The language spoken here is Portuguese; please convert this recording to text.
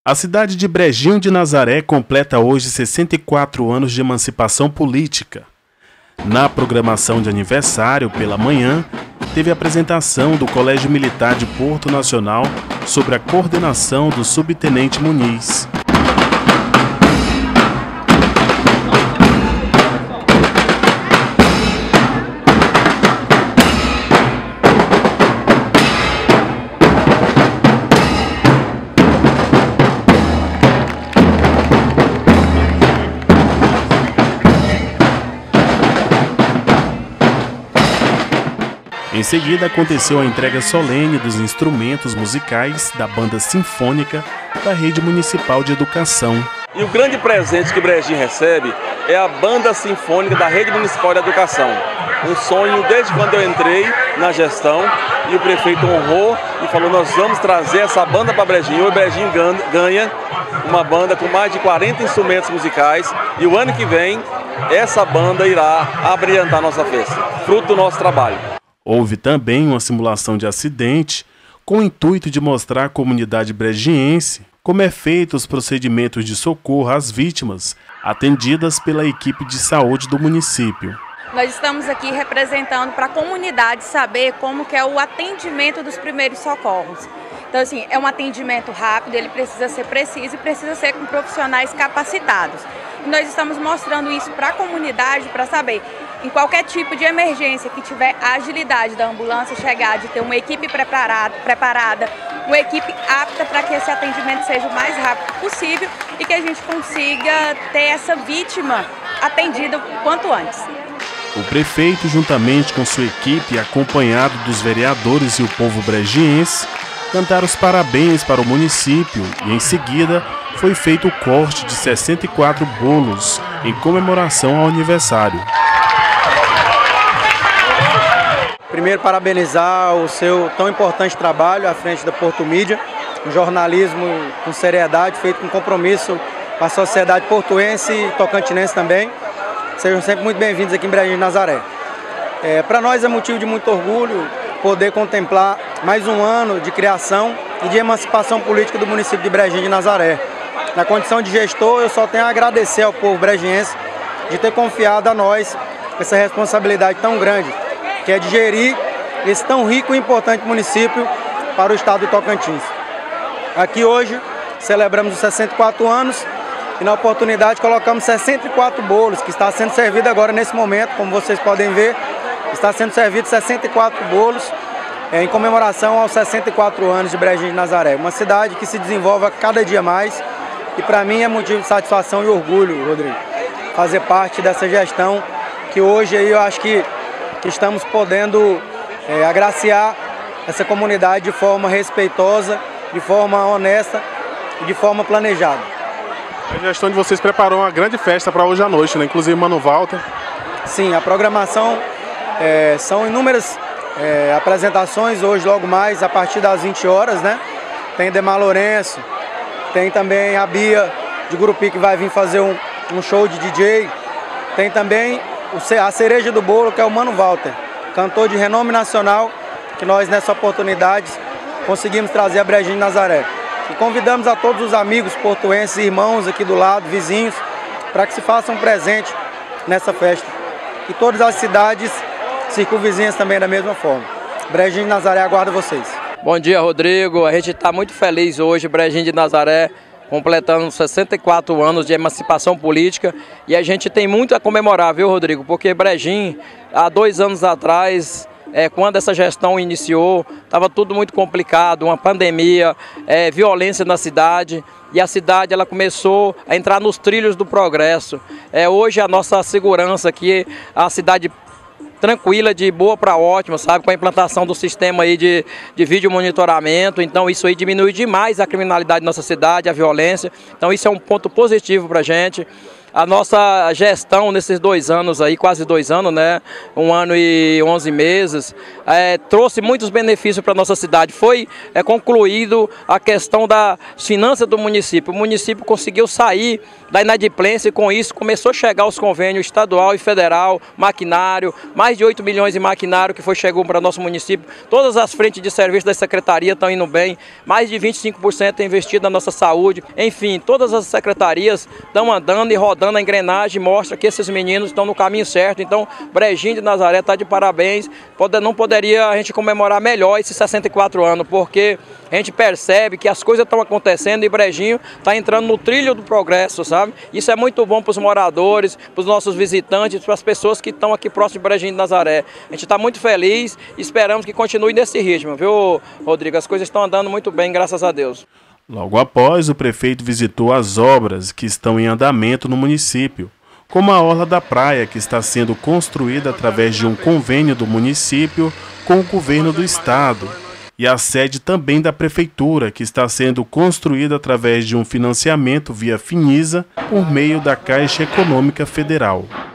A cidade de Brejinho de Nazaré completa hoje 64 anos de emancipação política. Na programação de aniversário, pela manhã, teve a apresentação do Colégio Militar de Porto Nacional sobre a coordenação do subtenente Muniz. Em seguida, aconteceu a entrega solene dos instrumentos musicais da Banda Sinfônica da Rede Municipal de Educação. E o grande presente que Brejinho recebe é a Banda Sinfônica da Rede Municipal de Educação. Um sonho desde quando eu entrei na gestão e o prefeito honrou e falou: nós vamos trazer essa banda para Brejinho. E Brejinho ganha uma banda com mais de 40 instrumentos musicais e o ano que vem essa banda irá abrilhantar nossa festa, fruto do nosso trabalho. Houve também uma simulação de acidente com o intuito de mostrar à comunidade brejiense como é feito os procedimentos de socorro às vítimas atendidas pela equipe de saúde do município. Nós estamos aqui representando para a comunidade saber como que é o atendimento dos primeiros socorros. Então, assim, é um atendimento rápido, ele precisa ser preciso e precisa ser com profissionais capacitados. E nós estamos mostrando isso para a comunidade para saber, em qualquer tipo de emergência que tiver, a agilidade da ambulância chegar, de ter uma equipe preparada, uma equipe apta para que esse atendimento seja o mais rápido possível e que a gente consiga ter essa vítima atendida o quanto antes. O prefeito, juntamente com sua equipe, acompanhado dos vereadores e o povo brejiense, cantaram os parabéns para o município e, em seguida, foi feito o corte de 64 bolos em comemoração ao aniversário. Primeiro, parabenizar o seu tão importante trabalho à frente da Porto Mídia, um jornalismo com seriedade, feito com compromisso com a sociedade portuense e tocantinense também. Sejam sempre muito bem-vindos aqui em Brejinho de Nazaré. Para nós é motivo de muito orgulho poder contemplar mais um ano de criação e de emancipação política do município de Brejinho de Nazaré. Na condição de gestor, eu só tenho a agradecer ao povo brejiense de ter confiado a nós essa responsabilidade tão grande, que é de gerir esse tão rico e importante município para o estado de Tocantins. Aqui hoje celebramos os 64 anos e na oportunidade colocamos 64 bolos, que está sendo servido agora nesse momento, como vocês podem ver, está sendo servido 64 bolos em comemoração aos 64 anos de Brejinho de Nazaré. Uma cidade que se desenvolve a cada dia mais e para mim é motivo de satisfação e orgulho, Rodrigo, fazer parte dessa gestão que hoje aí eu acho que estamos podendo agraciar essa comunidade de forma respeitosa, de forma honesta e de forma planejada. A gestão de vocês preparou uma grande festa para hoje à noite, né? Inclusive Mano Walter. Sim, a programação são inúmeras apresentações hoje, logo mais, a partir das 20 horas, né? Tem Demar Lourenço, tem também a Bia de Gurupi que vai vir fazer um show de DJ, tem também a cereja do bolo, que é o Mano Walter, cantor de renome nacional, que nós nessa oportunidade conseguimos trazer a Brejinho de Nazaré. E convidamos a todos os amigos portuenses, irmãos aqui do lado, vizinhos, para que se façam presente nessa festa. E todas as cidades circunvizinhas também da mesma forma. Brejinho de Nazaré aguarda vocês. Bom dia, Rodrigo. A gente está muito feliz hoje, Brejinho de Nazaré, completando 64 anos de emancipação política, e a gente tem muito a comemorar, viu, Rodrigo? Porque Brejinho, há 2 anos atrás, quando essa gestão iniciou, estava tudo muito complicado, uma pandemia, violência na cidade, e a cidade ela começou a entrar nos trilhos do progresso. Hoje a nossa segurança aqui, a cidade tranquila, de boa para ótima, sabe, com a implantação do sistema aí de vídeo monitoramento. Então isso aí diminui demais a criminalidade na nossa cidade, a violência. Então isso é um ponto positivo para a gente. a nossa gestão nesses 2 anos aí, quase 2 anos, né? 1 ano e 11 meses, trouxe muitos benefícios para a nossa cidade. Foi concluído a questão das finanças do município. O município conseguiu sair da inadimplência e com isso começou a chegar aos convênios estadual e federal, maquinário, mais de 8 milhões de maquinário que chegou para nosso município. Todas as frentes de serviço da secretaria estão indo bem, mais de 25% é investido na nossa saúde. Enfim, todas as secretarias estão andando e rodando a engrenagem, mostra que esses meninos estão no caminho certo. Então, Brejinho de Nazaré está de parabéns. Não poderia a gente comemorar melhor esses 64 anos, porque a gente percebe que as coisas estão acontecendo e Brejinho está entrando no trilho do progresso, sabe? Isso é muito bom para os moradores, para os nossos visitantes, para as pessoas que estão aqui próximo de Brejinho de Nazaré. A gente está muito feliz e esperamos que continue nesse ritmo, viu, Rodrigo? As coisas estão andando muito bem, graças a Deus. Logo após, o prefeito visitou as obras que estão em andamento no município, como a Orla da Praia, que está sendo construída através de um convênio do município com o governo do estado, e a sede também da prefeitura, que está sendo construída através de um financiamento via Finisa por meio da Caixa Econômica Federal.